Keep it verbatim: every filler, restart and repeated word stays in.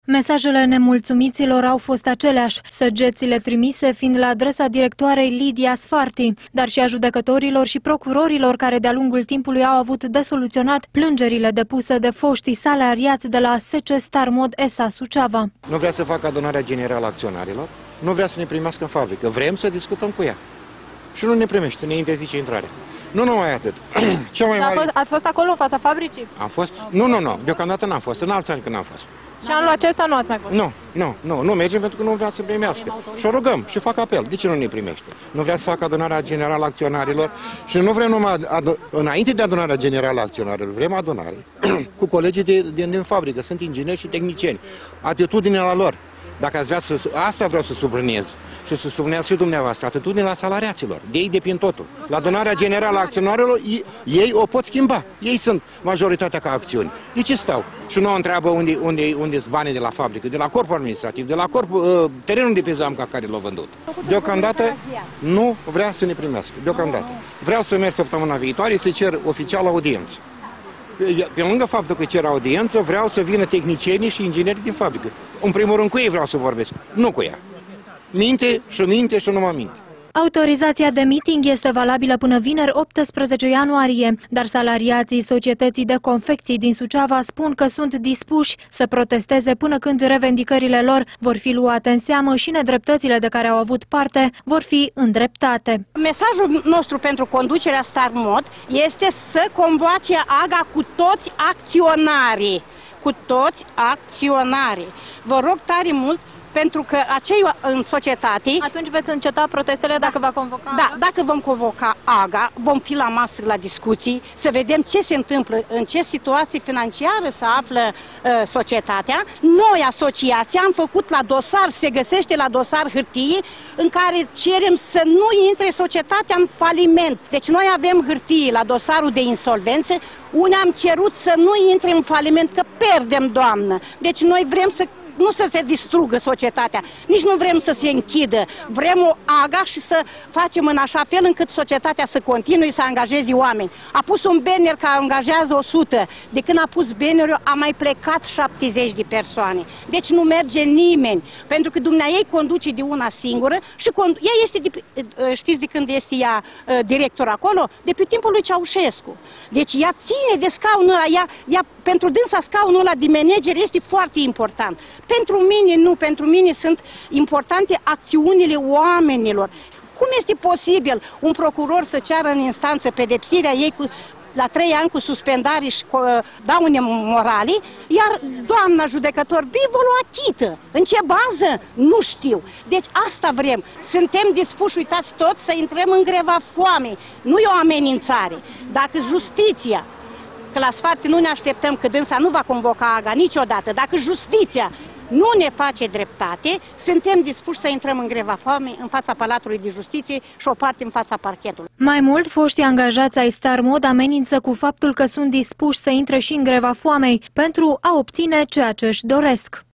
Mesajele nemulțumiților au fost aceleași, săgețile trimise fiind la adresa directoarei Lidia Sfarti, dar și a judecătorilor și procurorilor care de-a lungul timpului au avut de soluționat plângerile depuse de foștii salariați de la S C Star Mod S A Suceava. Nu vrea să facă adunarea generală a acționarilor, nu vrea să ne primească în fabrică, vrem să discutăm cu ea. Și nu ne primește, ne interzice intrarea. Nu numai atât. Cea mai mare... Ați fost acolo în fața fabricii? Am fost? Nu, nu, nu. Deocamdată n-am fost. În alți ani când am fost. Și anul acesta nu ați mai fost? Nu, nu, nu. Nu mergem pentru că nu vrea să primească. Și o rugăm și fac apel. De ce nu ne primește? Nu vrea să facă adunarea generală a acționarilor și nu vrem numai, înainte de adunarea generală a acționarilor, vrem adunare cu colegii de, de, din fabrică. Sunt ingineri și tehnicieni. Atitudinea la lor. Dacă ați vrea să... Asta vreau să subliniez și să subliniez și dumneavoastră, atitudinea salariaților. De ei depind totul. La adunarea generală a acționarilor, ei, ei o pot schimba. Ei sunt majoritatea ca acțiuni. De ce stau? Și nu o întreabă unde, unde, unde sunt banii de la fabrică, de la corpul administrativ, de la corpul, uh, terenul de pe zamca care l-au vândut. Deocamdată nu vrea să ne primească. Deocamdată. Vreau să merg săptămâna viitoare să cer oficial audiență. Pe lângă faptul că cer audiență, vreau să vină tehnicienii și inginerii din fabrică. În primul rând cu ei vreau să vorbesc, nu cu ea. Minte și minte și numai minte. Autorizația de meeting este valabilă până vineri optsprezece ianuarie, dar salariații Societății de Confecții din Suceava spun că sunt dispuși să protesteze până când revendicările lor vor fi luate în seamă și nedreptățile de care au avut parte vor fi îndreptate. Mesajul nostru pentru conducerea Star Mod este să convoace A G A cu toți acționarii, cu toți acționarii. Vă rog tare mult, pentru că acei în societate... Atunci veți înceta protestele dacă va convoca? Da, dacă vom convoca A G A, vom fi la masă la discuții, să vedem ce se întâmplă, în ce situație financiară se află uh, societatea. Noi, asociația, am făcut la dosar, se găsește la dosar hârtie, în care cerem să nu intre societatea în faliment. Deci noi avem hârtie la dosarul de insolvență, unde am cerut să nu intre în faliment, că pierdem, doamnă. Deci noi vrem să nu să se distrugă societatea, nici nu vrem să se închidă. Vrem o A G A și să facem în așa fel încât societatea să continue să angajeze oameni. A pus un banner care angajează o sută. De când a pus bannerul, a mai plecat șaptezeci de persoane. Deci nu merge nimeni. Pentru că dumneaei conduce de una singură și ea este, de, știți de când este ea director acolo? De pe timpul lui Ceaușescu. Deci ea ține de scaunul ăla, ea, ea, pentru dânsa scaunul ăla de manager este foarte important. Pentru mine nu, pentru mine sunt importante acțiunile oamenilor. Cum este posibil un procuror să ceară în instanță pedepsirea ei cu, la trei ani cu suspendare și cu daune morale, iar doamna judecător Bivolu achită? În ce bază? Nu știu. Deci asta vrem. Suntem dispuși, uitați toți, să intrăm în greva foamei. Nu e o amenințare. Dacă justiția, că la Sfarti nu ne așteptăm, că dânsa nu va convoca A G A niciodată, dacă justiția nu ne face dreptate, suntem dispuși să intrăm în greva foamei în fața Palatului de Justiție și o parte în fața parchetului. Mai mult, foștii angajați ai Star Mod amenință cu faptul că sunt dispuși să intre și în greva foamei pentru a obține ceea ce își doresc.